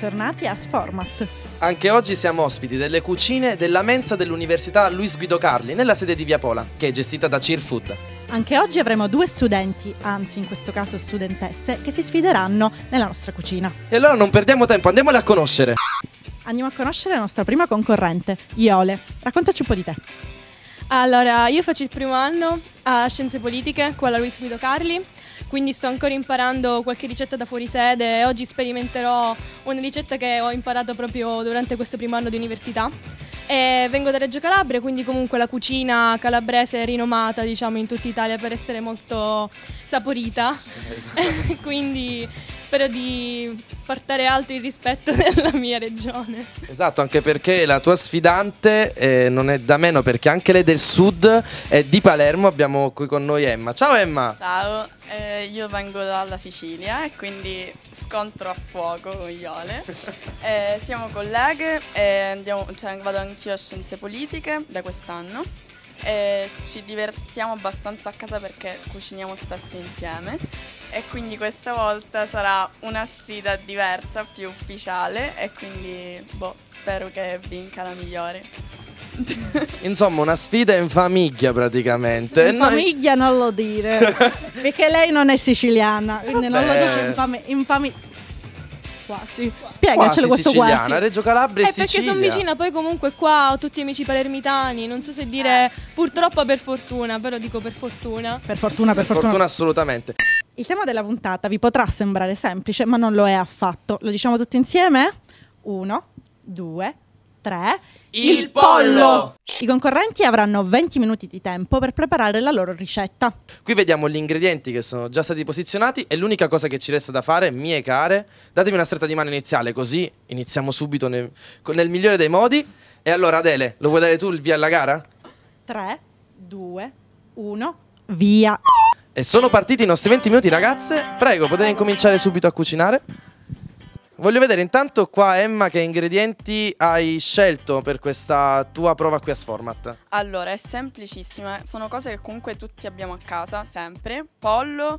bentornati a Sformat. Anche oggi siamo ospiti delle cucine della mensa dell'Università Luis Guido Carli, nella sede di Via Pola, che è gestita da Cheer Food. Anche oggi avremo due studenti, anzi in questo caso studentesse, che si sfideranno nella nostra cucina. E allora non perdiamo tempo, andiamole a conoscere. Andiamo a conoscere la nostra prima concorrente, Iole. Raccontaci un po' di te. Allora, io faccio il primo anno a Scienze Politiche qua alla Luis Guido Carli, quindi sto ancora imparando qualche ricetta da fuori sede e oggi sperimenterò una ricetta che ho imparato proprio durante questo primo anno di università. E vengo da Reggio Calabria, quindi comunque la cucina calabrese è rinomata, diciamo, in tutta Italia per essere molto saporita. Quindi spero di portare alto il rispetto della mia regione. Esatto, anche perché la tua sfidante non è da meno, perché anche lei del sud è di Palermo. Abbiamo qui con noi Emma. Ciao Emma! Ciao, io vengo dalla Sicilia e quindi scontro a fuoco con Iole. Siamo colleghe e vado anch'io a Scienze Politiche da quest'anno. Ci divertiamo abbastanza a casa perché cuciniamo spesso insieme e quindi questa volta sarà una sfida diversa, più ufficiale e quindi spero che vinca la migliore. Insomma, una sfida in famiglia praticamente. In famiglia non lo dire, perché lei non è siciliana, quindi non lo dice in famiglia. Quasi. Spiegacelo quasi questo siciliana, quasi. Reggio Calabria e Sicilia. Perché sono vicina, poi comunque qua ho tutti amici palermitani, non so se dire purtroppo per fortuna, però dico per fortuna. Per fortuna. Assolutamente. Il tema della puntata vi potrà sembrare semplice, ma non lo è affatto. Lo diciamo tutti insieme? 1, 2, 3. Il pollo! I concorrenti avranno 20 minuti di tempo per preparare la loro ricetta. Qui vediamo gli ingredienti che sono già stati posizionati e l'unica cosa che ci resta da fare, mie care, datemi una stretta di mano iniziale, così iniziamo subito nel migliore dei modi. E allora Adele, lo vuoi dare tu il via alla gara? 3, 2, 1, via! E sono partiti i nostri 20 minuti, ragazze. Prego, potete incominciare subito a cucinare. Voglio vedere intanto qua, Emma, che ingredienti hai scelto per questa tua prova qui a Sformat. Allora, è semplicissima, sono cose che comunque tutti abbiamo a casa, sempre. Pollo,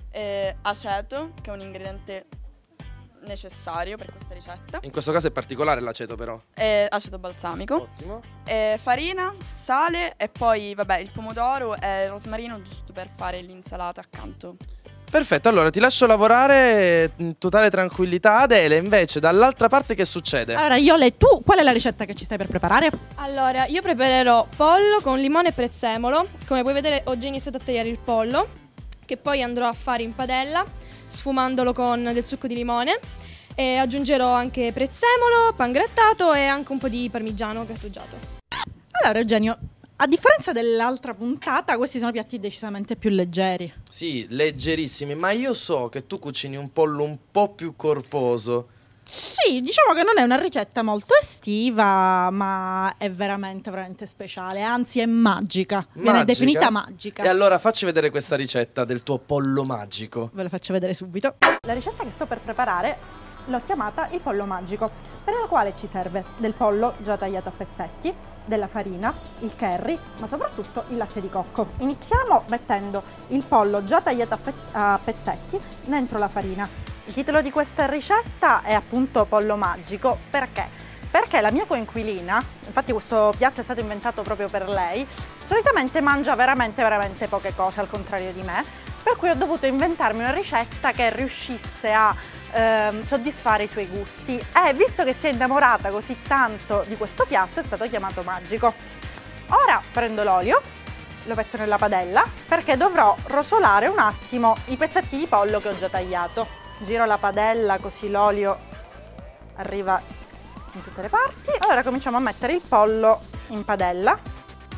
aceto, che è un ingrediente necessario per questa ricetta. In questo caso è particolare l'aceto però. Aceto balsamico. Ottimo. Farina, sale e poi, il pomodoro e il rosmarino giusto per fare l'insalata accanto. Perfetto, allora ti lascio lavorare in totale tranquillità. Adele, invece, dall'altra parte che succede? Allora, Iole, tu qual è la ricetta che ci stai per preparare? Allora, io preparerò pollo con limone e prezzemolo. Come puoi vedere ho già iniziato a tagliare il pollo, che poi andrò a fare in padella, sfumandolo con del succo di limone. E aggiungerò anche prezzemolo, pangrattato e anche un po' di parmigiano grattugiato. Allora, Eugenio, a differenza dell'altra puntata, questi sono piatti decisamente più leggeri. Sì, leggerissimi, ma io so che tu cucini un pollo un po' più corposo. Sì, diciamo che non è una ricetta molto estiva, ma è veramente speciale, anzi è magica. Viene definita magica. E allora facci vedere questa ricetta del tuo pollo magico. Ve la faccio vedere subito. La ricetta che sto per preparare l'ho chiamata il pollo magico, per la quale ci serve del pollo già tagliato a pezzetti, della farina, il curry, ma soprattutto il latte di cocco. Iniziamo mettendo il pollo già tagliato a pezzetti dentro la farina. Il titolo di questa ricetta è appunto pollo magico. Perché? Perché la mia coinquilina, infatti questo piatto è stato inventato proprio per lei, solitamente mangia veramente poche cose, al contrario di me, per cui ho dovuto inventarmi una ricetta che riuscisse a soddisfare i suoi gusti e visto che si è innamorata così tanto di questo piatto è stato chiamato magico. Ora prendo l'olio, lo metto nella padella perché dovrò rosolare un attimo i pezzetti di pollo che ho già tagliato. Giro la padella così l'olio arriva in tutte le parti. Allora cominciamo a mettere il pollo in padella.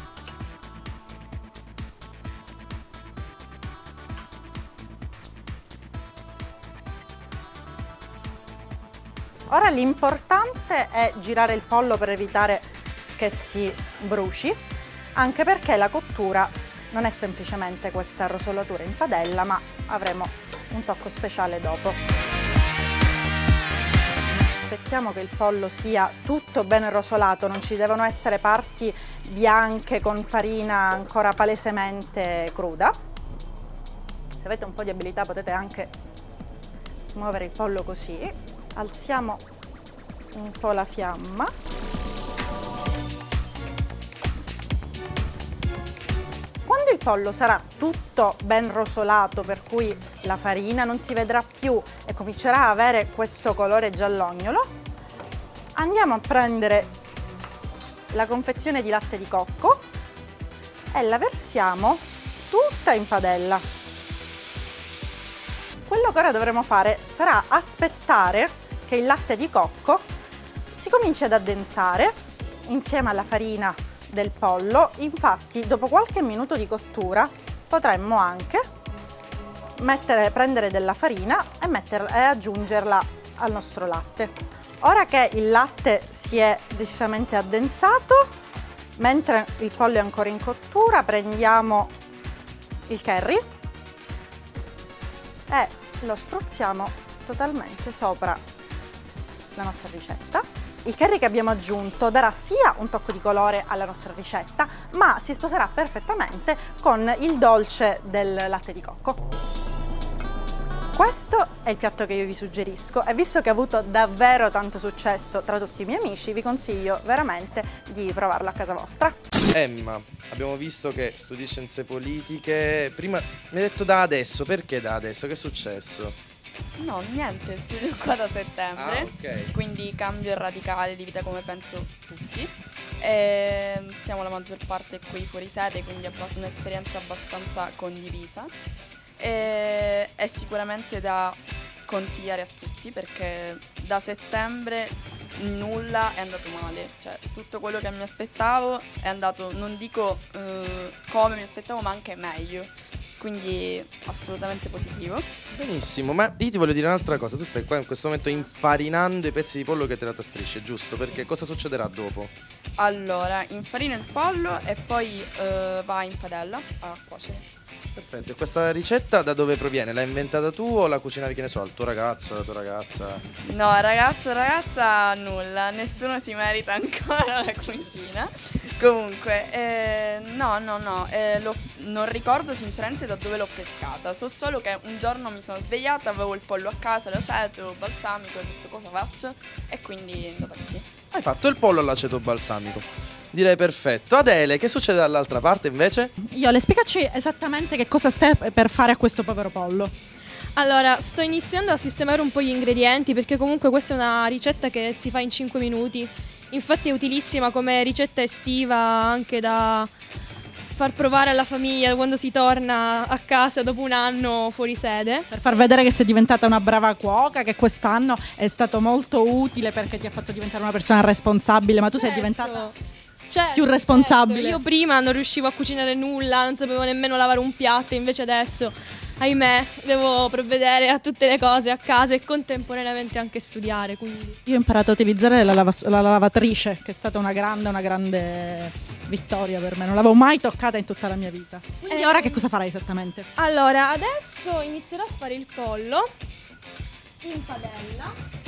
Ora l'importante è girare il pollo per evitare che si bruci, anche perché la cottura non è semplicemente questa rosolatura in padella, ma avremo un tocco speciale dopo. Aspettiamo che il pollo sia tutto ben rosolato, non ci devono essere parti bianche con farina ancora palesemente cruda. Se avete un po' di abilità potete anche smuovere il pollo così. Alziamo un po' la fiamma. Quando il pollo sarà tutto ben rosolato, per cui la farina non si vedrà più e comincerà a avere questo colore giallognolo, andiamo a prendere la confezione di latte di cocco e la versiamo tutta in padella. Quello che ora dovremo fare sarà aspettare che il latte di cocco si cominci ad addensare insieme alla farina del pollo. Infatti, dopo qualche minuto di cottura potremmo anche prendere della farina e aggiungerla al nostro latte. Ora che il latte si è decisamente addensato, mentre il pollo è ancora in cottura, prendiamo il curry e lo spruzziamo totalmente sopra la nostra ricetta. Il curry che abbiamo aggiunto darà sia un tocco di colore alla nostra ricetta, ma si sposerà perfettamente con il dolce del latte di cocco. Questo è il piatto che io vi suggerisco e visto che ha avuto davvero tanto successo tra tutti i miei amici, vi consiglio veramente di provarlo a casa vostra. Emma, abbiamo visto che studi scienze politiche, prima mi hai detto da adesso, perché da adesso? Che è successo? No, niente, studio qua da settembre, ok. quindi cambio radicale di vita come penso tutti. Siamo la maggior parte qui fuori sede, quindi un'esperienza abbastanza condivisa. È sicuramente da consigliare a tutti perché da settembre nulla è andato male, cioè tutto quello che mi aspettavo è andato, non dico come mi aspettavo, ma anche meglio, quindi assolutamente positivo. Benissimo, ma io ti voglio dire un'altra cosa, tu stai qua in questo momento infarinando i pezzi di pollo che hai tirato a strisce, giusto? Perché cosa succederà dopo? Allora, infarino il pollo e poi va in padella a cuocere. Perfetto, e questa ricetta da dove proviene? L'hai inventata tu o la cucinavi, che ne so, al tuo ragazzo, alla tua ragazza? No, ragazza, nulla, nessuno si merita ancora la cucina. Comunque, no, non ricordo sinceramente da dove l'ho pescata. So solo che un giorno mi sono svegliata, avevo il pollo a casa, l'aceto, balsamico, ho detto cosa faccio e quindi è andata così. Hai fatto il pollo all'aceto balsamico. Direi perfetto. Adele, che succede dall'altra parte invece? Iole, spiegaci esattamente che cosa stai per fare a questo povero pollo. Allora, sto iniziando a sistemare un po' gli ingredienti perché comunque questa è una ricetta che si fa in 5 minuti. Infatti è utilissima come ricetta estiva, anche da far provare alla famiglia quando si torna a casa dopo un anno fuori sede. Per far vedere che sei diventata una brava cuoca, che quest'anno è stato molto utile perché ti ha fatto diventare una persona responsabile, ma tu sei diventata più responsabile. Certo. Io prima non riuscivo a cucinare nulla, non sapevo nemmeno lavare un piatto, invece adesso, ahimè, devo provvedere a tutte le cose a casa e contemporaneamente anche studiare. Quindi. Io ho imparato a utilizzare la lavatrice, che è stata una grande vittoria per me. Non l'avevo mai toccata in tutta la mia vita. Quindi ora che cosa farai esattamente? Allora, adesso inizierò a fare il pollo in padella.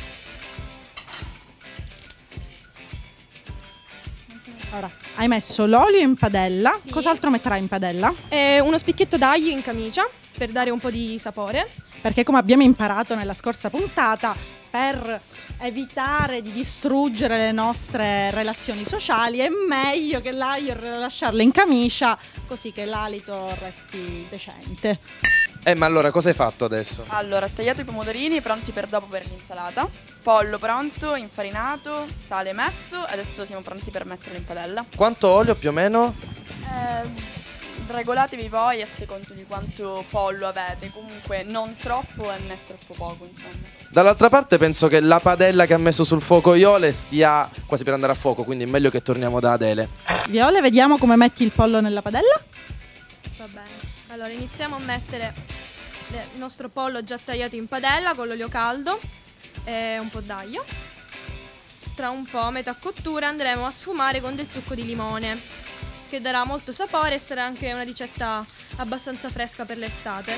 Ora, hai messo l'olio in padella, Sì. Cos'altro metterai in padella? E uno spicchietto d'aglio in camicia per dare un po' di sapore. Perché come abbiamo imparato nella scorsa puntata, per evitare di distruggere le nostre relazioni sociali è meglio che l'aglio lasciarlo in camicia, così che l'alito resti decente. Ma allora cosa hai fatto adesso? Allora, ho tagliato i pomodorini pronti per dopo per l'insalata, pollo pronto, infarinato, sale messo e adesso siamo pronti per metterlo in padella. Quanto olio più o meno? Regolatevi voi a secondo di quanto pollo avete, comunque non troppo né troppo poco, insomma. Dall'altra parte penso che la padella che ha messo sul fuoco Iole stia quasi per andare a fuoco, quindi è meglio che torniamo da Adele. Viole, vediamo come metti il pollo nella padella. Va bene. Allora iniziamo a mettere il nostro pollo già tagliato in padella con l'olio caldo e un po' d'aglio. Tra un po', a metà cottura, andremo a sfumare con del succo di limone, che darà molto sapore e sarà anche una ricetta abbastanza fresca per l'estate.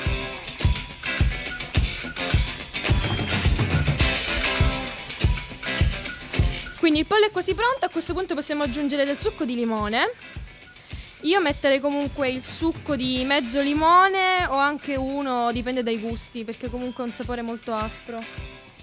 Quindi il pollo è quasi pronto, a questo punto possiamo aggiungere del succo di limone. Io metterei comunque il succo di mezzo limone o anche uno, dipende dai gusti, perché comunque ha un sapore molto aspro. Poi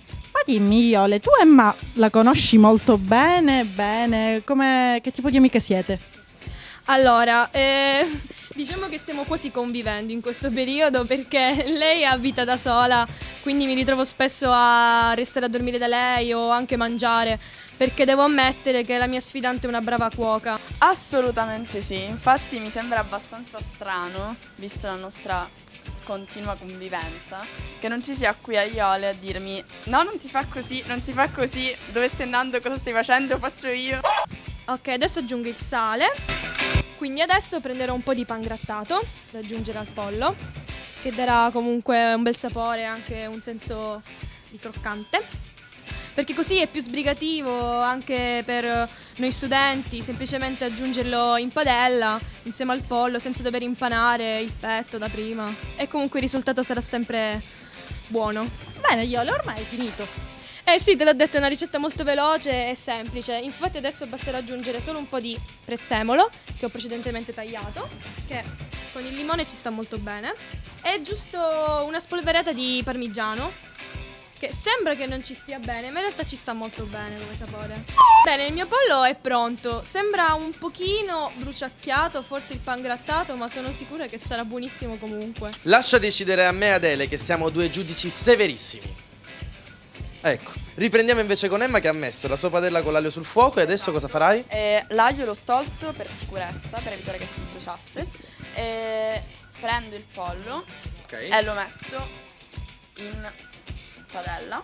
dimmi Iole, tu Emma la conosci molto bene, che tipo di amiche siete? Allora, diciamo che stiamo quasi convivendo in questo periodo perché lei abita da sola, quindi mi ritrovo spesso a restare a dormire da lei o anche mangiare, perché devo ammettere che la mia sfidante è una brava cuoca. Assolutamente sì, infatti mi sembra abbastanza strano, vista la nostra continua convivenza, che non ci sia qui a Iole a dirmi no, non si fa così, non si fa così, dove stai andando, cosa stai facendo, faccio io. Ok, adesso aggiungo il sale, quindi adesso prenderò un po' di pangrattato da aggiungere al pollo, che darà comunque un bel sapore e anche un senso di croccante, perché così è più sbrigativo anche per noi studenti, semplicemente aggiungerlo in padella insieme al pollo senza dover impanare il petto da prima, e comunque il risultato sarà sempre buono. Bene Iole, ormai è finito. Eh sì, te l'ho detto, è una ricetta molto veloce e semplice. Infatti adesso basterà aggiungere solo un po' di prezzemolo, che ho precedentemente tagliato, che con il limone ci sta molto bene, e giusto una spolverata di parmigiano, che sembra che non ci stia bene, ma in realtà ci sta molto bene come sapore. Bene, il mio pollo è pronto. Sembra un pochino bruciacchiato, forse il pangrattato, ma sono sicura che sarà buonissimo comunque. Lascia decidere a me e Adele, che siamo due giudici severissimi. Ecco, riprendiamo invece con Emma, che ha messo la sua padella con l'aglio sul fuoco. E adesso cosa farai? L'aglio l'ho tolto per sicurezza, per evitare che si bruciasse. Prendo il pollo e lo metto in padella.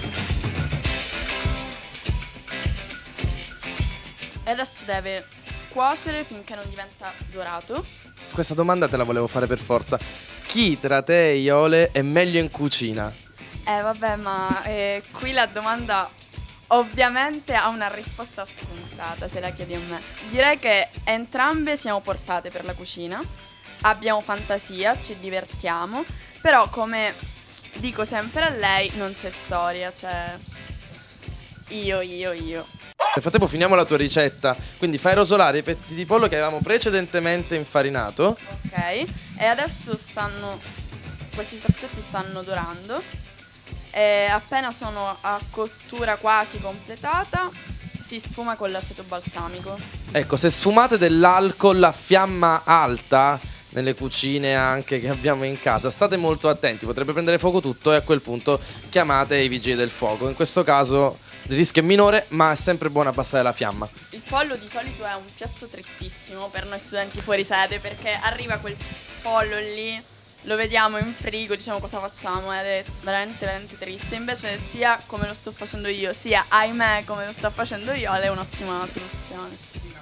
E adesso deve cuocere finché non diventa dorato. Questa domanda te la volevo fare per forza. Chi tra te e Iole è meglio in cucina? Vabbè, ma qui la domanda ovviamente ha una risposta scontata se la chiedi a me. Direi che entrambe siamo portate per la cucina, abbiamo fantasia, ci divertiamo, però come dico sempre a lei non c'è storia, c'è io. Nel frattempo finiamo la tua ricetta, quindi fai rosolare i petti di pollo che avevamo precedentemente infarinato. Ok, e adesso questi straccetti stanno dorando. E appena sono a cottura quasi completata, si sfuma con l'aceto balsamico. Ecco, se sfumate dell'alcol a fiamma alta nelle cucine anche che abbiamo in casa, state molto attenti, potrebbe prendere fuoco tutto e a quel punto chiamate i vigili del fuoco. In questo caso il rischio è minore, ma è sempre buono abbassare la fiamma. Il pollo di solito è un piatto tristissimo per noi studenti fuori sede, perché arriva quel pollo lì, lo vediamo in frigo, diciamo cosa facciamo, ed è veramente triste. Invece sia come lo sto facendo io, sia ahimè come lo sto facendo io, è un'ottima soluzione.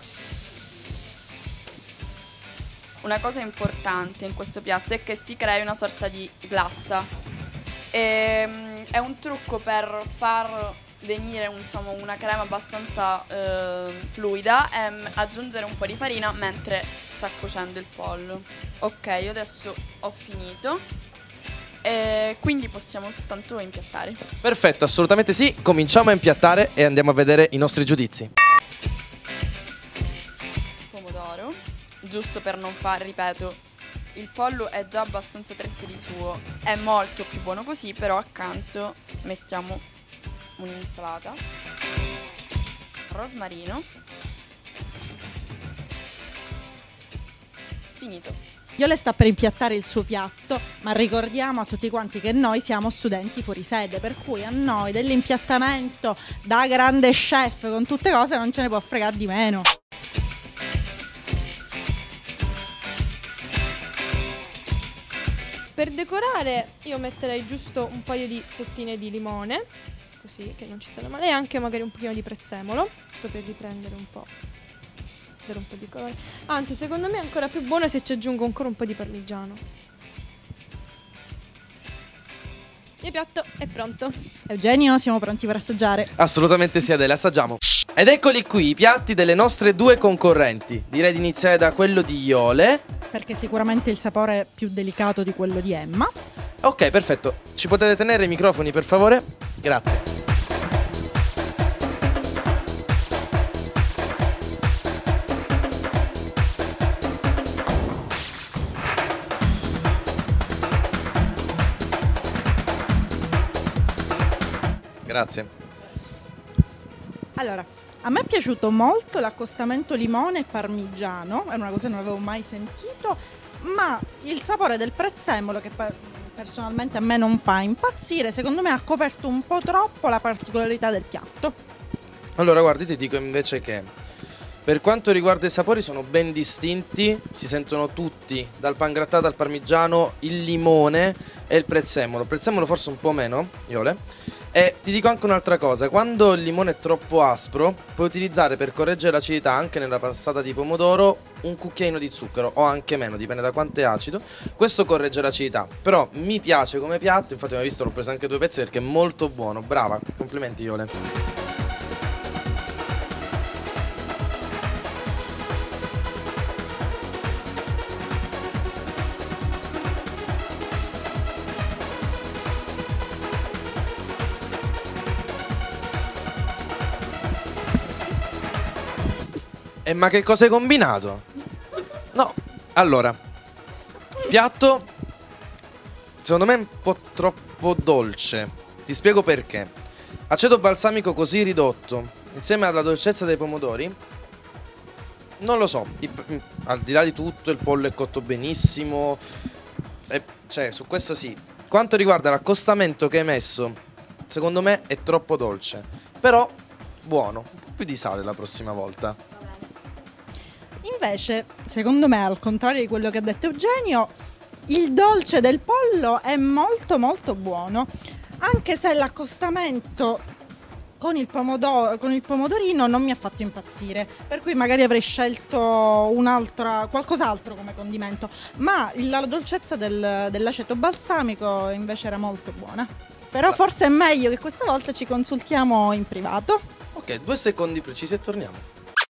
Una cosa importante in questo piatto è che si crei una sorta di glassa. È un trucco per far venire una crema abbastanza fluida e aggiungere un po' di farina mentre sta cuocendo il pollo. Ok, io adesso ho finito e quindi possiamo soltanto impiattare. Perfetto, assolutamente sì, cominciamo a impiattare e andiamo a vedere i nostri giudizi. Pomodoro, giusto per non far, ripeto, il pollo è già abbastanza triste di suo, è molto più buono così, però accanto mettiamo un'insalata, rosmarino, finito. Iole sta per impiattare il suo piatto, ma ricordiamo a tutti quanti che noi siamo studenti fuori sede, per cui a noi dell'impiattamento da grande chef con tutte cose non ce ne può fregare di meno. Per decorare io metterei giusto un paio di fettine di limone, così che non ci stanno male, e anche magari un pochino di prezzemolo, giusto per riprendere un po', dare un po' di colore. Anzi, secondo me è ancora più buono se ci aggiungo ancora un po' di parmigiano. Il mio piatto è pronto. Eugenio, siamo pronti per assaggiare? Assolutamente sì, Adele, assaggiamo. Ed eccoli qui i piatti delle nostre due concorrenti. Direi di iniziare da quello di Iole, perché sicuramente il sapore è più delicato di quello di Emma. Ok, perfetto. Ci potete tenere i microfoni, per favore? Grazie. Grazie. Allora, a me è piaciuto molto l'accostamento limone e parmigiano, è una cosa che non avevo mai sentito, ma il sapore del prezzemolo, che personalmente a me non fa impazzire, secondo me ha coperto un po' troppo la particolarità del piatto. Allora, guardi, ti dico invece che per quanto riguarda i sapori sono ben distinti, si sentono tutti, dal pangrattato al parmigiano, il limone e il prezzemolo. Il prezzemolo forse un po' meno, Iole. E ti dico anche un'altra cosa, quando il limone è troppo aspro, puoi utilizzare per correggere l'acidità anche nella passata di pomodoro un cucchiaino di zucchero o anche meno, dipende da quanto è acido. Questo corregge l'acidità, però mi piace come piatto, infatti mi hai visto, l'ho preso anche 2 pezzi perché è molto buono, brava, complimenti Iole. Ma che cosa hai combinato? No, allora, piatto secondo me è un po' troppo dolce. Ti spiego perché. Aceto balsamico così ridotto, insieme alla dolcezza dei pomodori, non lo so, al di là di tutto il pollo è cotto benissimo, cioè su questo sì. Quanto riguarda l'accostamento che hai messo, secondo me è troppo dolce, però buono, un po' più di sale la prossima volta. Invece, secondo me, al contrario di quello che ha detto Eugenio, il dolce del pollo è molto molto buono, anche se l'accostamento con il pomodorino non mi ha fatto impazzire, per cui magari avrei scelto qualcos'altro come condimento, ma la dolcezza dell'aceto balsamico invece era molto buona. Però forse è meglio che questa volta ci consultiamo in privato. Ok, 2 secondi precisi e torniamo.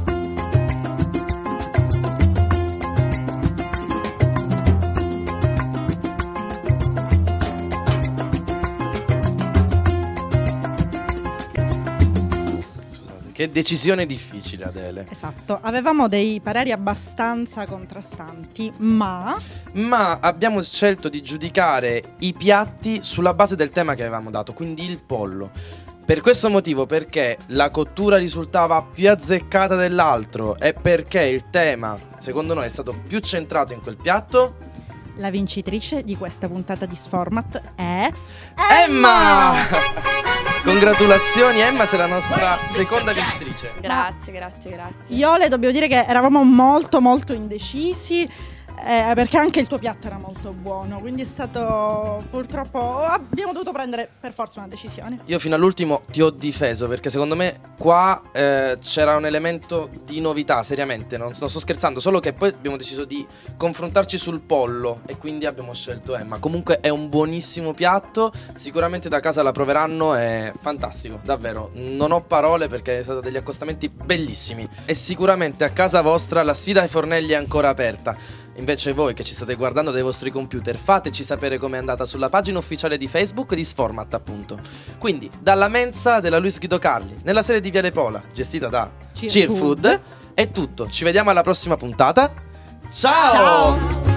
Che decisione difficile, Adele. Esatto, avevamo dei pareri abbastanza contrastanti, ma abbiamo scelto di giudicare i piatti sulla base del tema che avevamo dato, quindi il pollo. Per questo motivo, perché la cottura risultava più azzeccata dell'altro e perché il tema, secondo noi, è stato più centrato in quel piatto. La vincitrice di questa puntata di Sformat è Emma! Congratulazioni Emma, sei la nostra seconda vincitrice. Grazie. Iole, dobbiamo dire che eravamo molto molto indecisi, perché anche il tuo piatto era molto buono, quindi è stato, purtroppo abbiamo dovuto prendere per forza una decisione. Io fino all'ultimo ti ho difeso perché secondo me qua c'era un elemento di novità, seriamente, non sto scherzando, solo che poi abbiamo deciso di confrontarci sul pollo e quindi abbiamo scelto Emma. Comunque è un buonissimo piatto, sicuramente da casa la proveranno, è fantastico, davvero, non ho parole perché sono stati degli accostamenti bellissimi e sicuramente a casa vostra la sfida ai fornelli è ancora aperta. Invece voi che ci state guardando dai vostri computer, fateci sapere com'è andata sulla pagina ufficiale di Facebook di Sformat, appunto. Quindi, dalla mensa della Luis Guido Carli, nella sede di Viale Pola, gestita da Cheerfood, è tutto. Ci vediamo alla prossima puntata. Ciao!